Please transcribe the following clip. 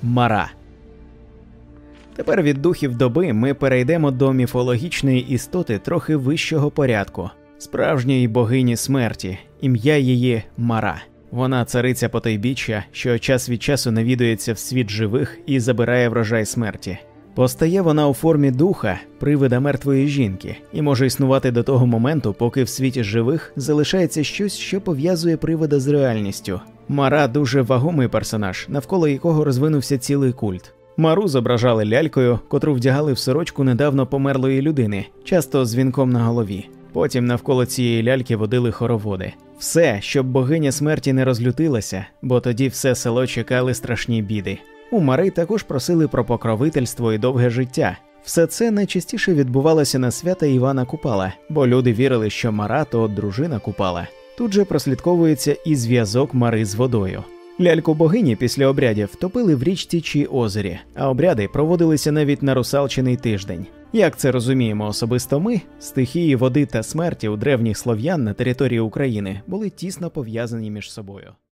Мара. Тепер від духів доби ми перейдемо до міфологічної істоти трохи вищого порядку, справжньої богині смерті, ім'я її Мара. Вона цариця потойбіччя, що час від часу навідується в світ живих і забирає врожай смерті. Постає вона у формі духа, привида мертвої жінки, і може існувати до того моменту, поки в світі живих залишається щось, що пов'язує привида з реальністю. Мара – дуже вагомий персонаж, навколо якого розвинувся цілий культ. Мару зображали лялькою, котру вдягали в сорочку недавно померлої людини, часто з вінком на голові. Потім навколо цієї ляльки водили хороводи. Все, щоб богиня смерті не розлютилася, бо тоді все село чекали страшні біди. У Мари також просили про покровительство і довге життя. Все це найчастіше відбувалося на свята Івана Купала, бо люди вірили, що Мара – то дружина Купала. Тут же прослідковується і зв'язок Мари з водою. Ляльку богині після обрядів топили в річці чи озері, а обряди проводилися навіть на русалчиний тиждень. Як це розуміємо особисто ми, стихії води та смерті у древніх слов'ян на території України були тісно пов'язані між собою.